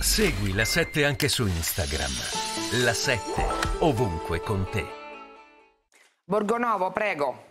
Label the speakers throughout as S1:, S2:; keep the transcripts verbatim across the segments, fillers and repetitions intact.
S1: Segui La sette anche su Instagram. La sette, ovunque con te.
S2: Borgonovo, prego.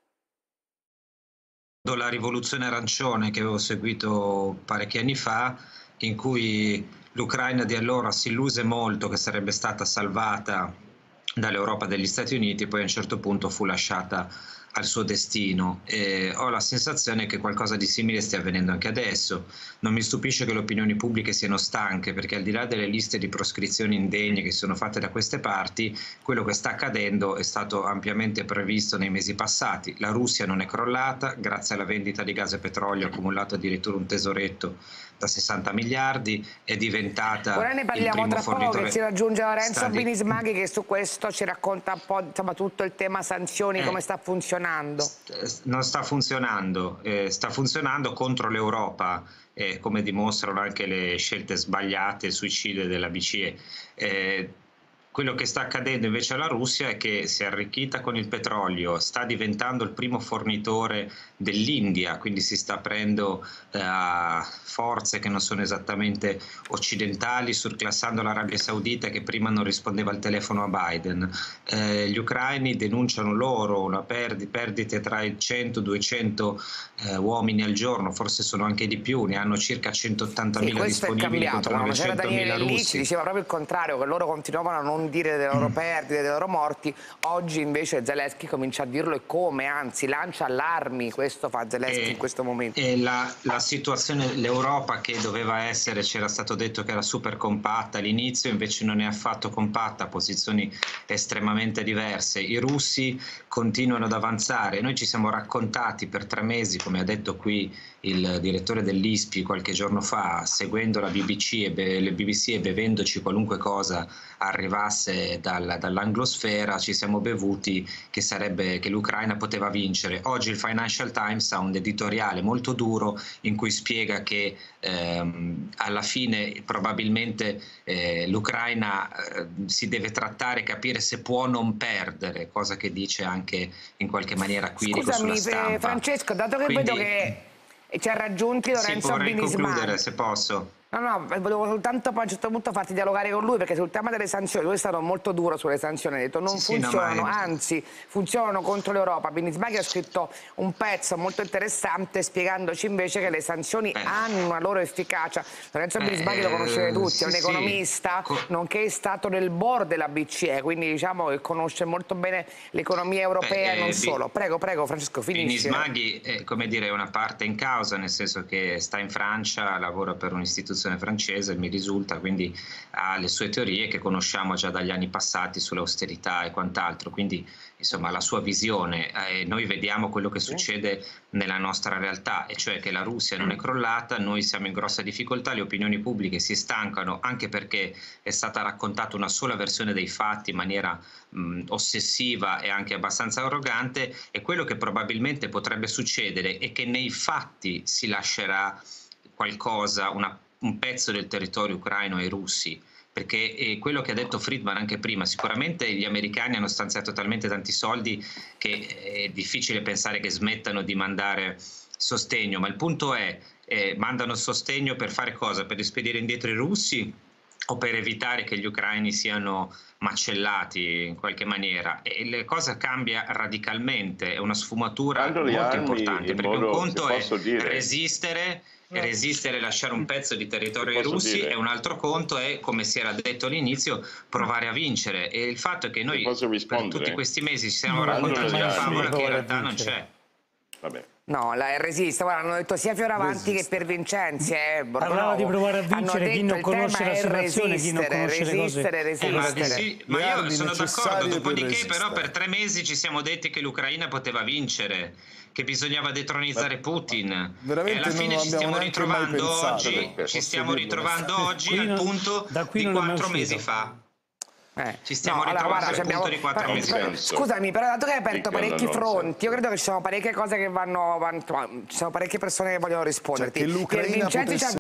S3: La rivoluzione arancione che avevo seguito parecchi anni fa, in cui l'Ucraina di allora si illuse molto che sarebbe stata salvata dall'Europa e dagli Stati Uniti, poi a un certo punto fu lasciata al suo destino. E ho la sensazione che qualcosa di simile stia avvenendo anche adesso. Non mi stupisce che le opinioni pubbliche siano stanche, perché al di là delle liste di proscrizioni indegne che sono fatte da queste parti, quello che sta accadendo è stato ampiamente previsto nei mesi passati. La Russia non è crollata, grazie alla vendita di gas e petrolio ha accumulato addirittura un tesoretto da sessanta miliardi, è diventata
S2: ora ne parliamo
S3: il primo
S2: tra poco, che si raggiunge Lorenzo
S3: stadi...
S2: Binismaghi, che su questo ci racconta un po', insomma, tutto il tema sanzioni, eh, come sta funzionando.
S3: Non sta funzionando, eh, sta funzionando contro l'Europa, eh, come dimostrano anche le scelte sbagliate, il suicidio della B C E. Eh, Quello che sta accadendo invece alla Russia è che si è arricchita con il petrolio, sta diventando il primo fornitore dell'India, quindi si sta aprendo eh, a forze che non sono esattamente occidentali, surclassando l'Arabia Saudita che prima non rispondeva al telefono a Biden. Eh, gli ucraini denunciano loro una perdi, perdite tra i cento e duecento eh, uomini al giorno, forse sono anche di più, ne hanno circa centottantamila
S2: sì,
S3: disponibili contro novecentomila russi.
S2: Ci diceva proprio il contrario, che loro continuavano a non dire delle loro perdite, dei loro morti. Oggi invece Zelensky comincia a dirlo, e come, anzi lancia allarmi. Questo fa Zelensky
S3: e,
S2: in questo momento.
S3: E la, la situazione, l'Europa che doveva essere, c'era stato detto che era super compatta all'inizio, invece non è affatto compatta, posizioni estremamente diverse. I russi continuano ad avanzare. Noi ci siamo raccontati per tre mesi, come ha detto qui il direttore dell'I S P I qualche giorno fa, seguendo la B B C e, be, le B B C e bevendoci qualunque cosa arrivasse dal, dall'anglosfera, ci siamo bevuti che, sarebbe, che l'Ucraina poteva vincere. Oggi il Financial Times ha un editoriale molto duro in cui spiega che ehm, alla fine probabilmente eh, l'Ucraina eh, si deve trattare, capire se può non perdere, cosa che dice anche in qualche maniera Quirico sulla stampa.
S2: Scusami Francesco, dato che
S3: Quindi,
S2: vedo che ci ha raggiunti Lorenzo
S3: sì, vorrei
S2: Binismaghi.
S3: concludere se posso.
S2: No, no, volevo soltanto poi a un certo punto farti dialogare con lui, perché sul tema delle sanzioni lui è stato molto duro sulle sanzioni, ha detto non
S3: sì,
S2: funzionano,
S3: sì, no, ma...
S2: anzi funzionano contro l'Europa. Binismaghi ha scritto un pezzo molto interessante spiegandoci invece che le sanzioni eh. hanno una loro efficacia. Lorenzo eh, Binismaghi lo conoscete tutti, sì, è un economista, sì. nonché è stato nel board della B C E, quindi diciamo che conosce molto bene l'economia europea. Beh, e non eh, solo. Prego, prego Francesco, finisci.
S3: Binismaghi è, come dire, una parte in causa, nel senso che sta in Francia, lavora per un'istituzione francese, mi risulta, quindi ha le sue teorie che conosciamo già dagli anni passati sull'austerità e quant'altro, quindi insomma la sua visione. Eh, noi vediamo quello che succede nella nostra realtà, e cioè che la Russia non è crollata, noi siamo in grossa difficoltà, le opinioni pubbliche si stancano, anche perché è stata raccontata una sola versione dei fatti in maniera mh, ossessiva e anche abbastanza arrogante, e quello che probabilmente potrebbe succedere è che nei fatti si lascerà qualcosa, una un pezzo del territorio ucraino ai russi, perché eh, quello che ha detto Friedman anche prima, sicuramente gli americani hanno stanziato talmente tanti soldi che è difficile pensare che smettano di mandare sostegno, ma il punto è, eh, mandano sostegno per fare cosa? Per rispedire indietro i russi o per evitare che gli ucraini siano macellati in qualche maniera? E la cosa cambia radicalmente, è una sfumatura molto importante, perché un conto è dire. resistere e resistere e lasciare un pezzo di territorio ai russi, dire. e un altro conto è, come si era detto all'inizio, provare a vincere. E il fatto è che noi per tutti questi mesi ci siamo raccontati una favola che in realtà non c'è.
S4: Vabbè.
S2: No, la resiste, guarda, hanno detto sia Fioravanti resiste. che per Vincenzi. Eh,
S5: Parlava di provare a vincere chi non conosce la situazione, chi non conosce le cose.
S2: Resistere, resistere.
S3: Eh, ma, sì, ma io sono d'accordo, dopodiché per però per tre mesi ci siamo detti che l'Ucraina poteva vincere, che bisognava detronizzare Beh, Putin. E alla fine ci stiamo ritrovando oggi, ci stiamo ritrovando oggi al punto di quattro mesi fa.
S2: Eh.
S3: Ci stiamo
S2: no,
S3: ritrovando
S2: allora, guarda,
S3: al punto
S2: abbiamo,
S3: di quattro mesi fa.
S2: Scusami, però dato che hai aperto parecchi fronti, io credo che ci sono parecchie cose che vanno, vanno ci sono parecchie persone che vogliono risponderti.
S6: Cioè, che l'Ucraina potesse